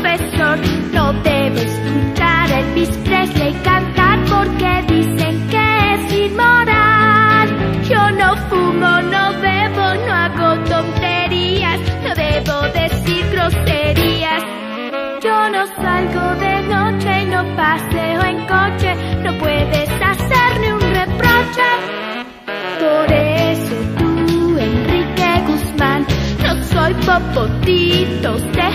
profesor. No debo escuchar a Elvis Presley cantar porque dicen que es inmoral. Yo no fumo, no bebo, no hago tonterías, no debo decir groserías. Yo no salgo de noche y no paseo en coche, no puedes hacerme un reproche. Por eso tú, Enrique Guzmán, no soy popotitos de